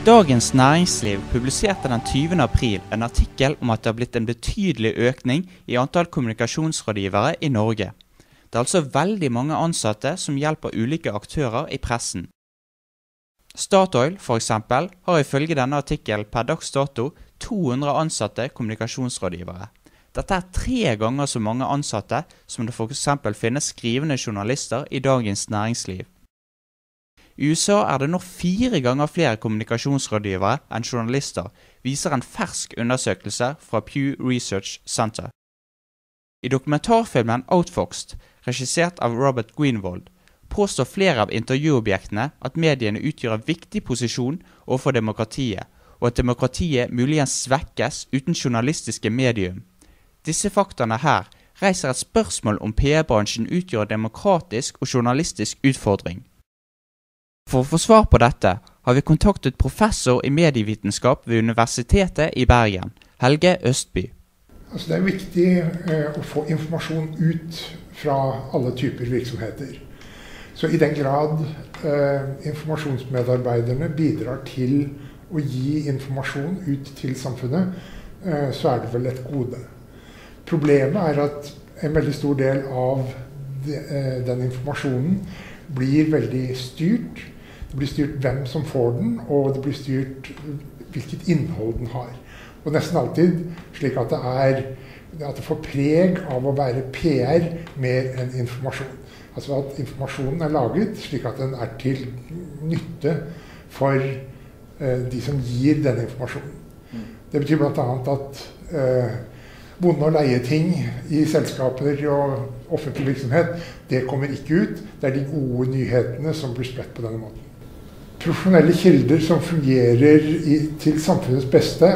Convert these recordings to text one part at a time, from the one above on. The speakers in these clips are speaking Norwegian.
Dagens Næringsliv publiserte den 20. april en artikkel om at det har blitt en betydelig økning i antall kommunikasjonsrådgivere i Norge. Det er altså veldig mange ansatte som hjelper ulike aktører i pressen. Statoil, for eksempel, har ifølge denne artikkelen per dags dato 200 ansatte kommunikasjonsrådgivere. Dette er 3 ganger så mange ansatte som det for eksempel finnes skrivende journalister i Dagens Næringsliv. I USA er det nå 4 ganger flere kommunikasjonsrådgivere enn journalister, viser en fersk undersøkelse fra Pew Research Center. I dokumentarfilmen Outfoxed, regissert av Robert Greenwald, påstår flere av intervjuobjektene at mediene utgjør en viktig posisjon overfor demokratiet, og at demokratiet muligens svekkes uten journalistiske medium. Disse faktaene her reiser et spørsmål om PR-bransjen utgjør en demokratisk og journalistisk utfordring. For å få svar på dette har vi kontaktet professor i medievitenskap ved Universitetet i Bergen, Helge Østby. Det er viktig å få informasjon ut fra alle typer virksomheter. Så i den grad informasjonsmedarbeiderne bidrar til å gi informasjon ut til samfunnet, så er det vel et gode. Problemet er at en veldig stor del av den informasjonen blir veldig styrt. Det blir styrt hvem som får den, og det blir styrt hvilket innhold den har. Og nesten alltid slik at det får preg av å være PR mer enn informasjon. Altså at informasjonen er laget slik at den er til nytte for de som gir denne informasjonen. Det betyr blant annet at bonde- og leieting i selskaper og offentlig virksomhet, det kommer ikke ut. Det er de gode nyhetene som blir spredt på denne måten. Profesjonelle kilder som fungerer til samfunnets beste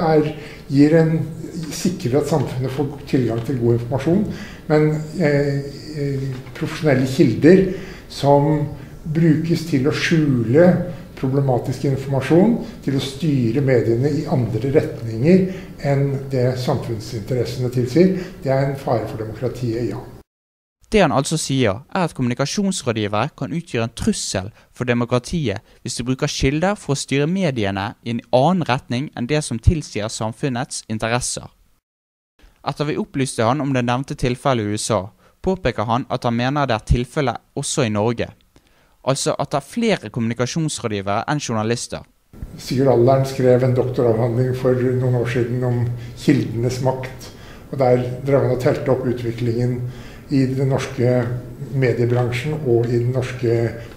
sikrer at samfunnet får tilgang til god informasjon, men profesjonelle kilder som brukes til å skjule problematisk informasjon, til å styre mediene i andre retninger enn det samfunnsinteressene tilsier, det er en fare for demokratiet, ja. Det han altså sier, er at kommunikasjonsrådgivere kan utgjøre en trussel for demokratiet hvis de bruker kilder for å styre mediene i en annen retning enn det som tilsier samfunnets interesser. Etter vi opplyste han om det nevnte tilfellet i USA, påpeker han at han mener det er tilfellet også i Norge. Altså at det er flere kommunikasjonsrådgivere enn journalister. Sigurd Allern skrev en doktoravhandling for noen år siden om kildenes makt, og der drev han og telte opp utviklingen i den norske mediebransjen og i den norske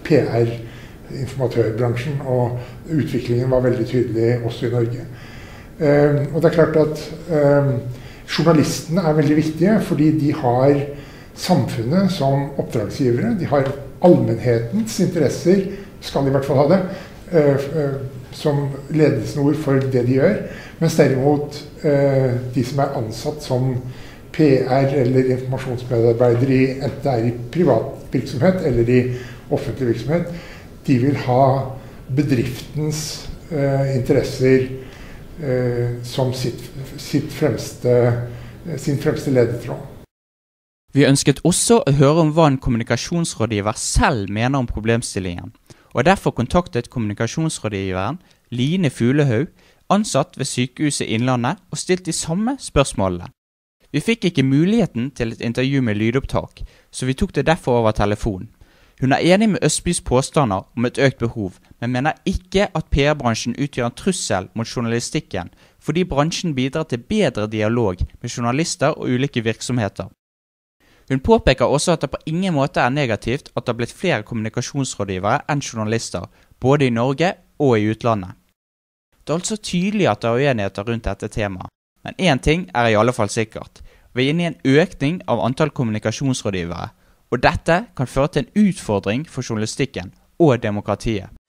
PR-informatørbransjen, og utviklingen var veldig tydelig også i Norge. Og det er klart at journalistene er veldig viktige, fordi de har samfunnet som oppdragsgivere, de har allmennhetens interesser, skal i hvert fall ha det, som ledelsesord for det de gjør, mens derimot de som er ansatt som PR eller informasjonsmedarbeidere enten det er i privat virksomhet eller i offentlig virksomhet, de vil ha bedriftens interesser som sin fremste ledetråd. Vi ønsket også å høre om hva en kommunikasjonsrådgiver selv mener om problemstillingen, og derfor kontaktet kommunikasjonsrådgiveren Line Fulehaug, ansatt ved Sykehuset Innlandet, og stilt de samme spørsmålene. Vi fikk ikke muligheten til et intervju med lydopptak, så vi tok det derfor over telefon. Hun er enig med Østbys påstander om et økt behov, men mener ikke at PR-bransjen utgjør en trussel mot journalistikken, fordi bransjen bidrar til bedre dialog med journalister og ulike virksomheter. Hun påpeker også at det på ingen måte er negativt at det har blitt flere kommunikasjonsrådgivere enn journalister, både i Norge og i utlandet. Det er altså tydelig at det er uenigheter rundt dette temaet. Men én ting er i alle fall sikkert. Vi er inne i en økning av antall kommunikasjonsrådgivere, og dette kan føre til en utfordring for journalistikken og demokratiet.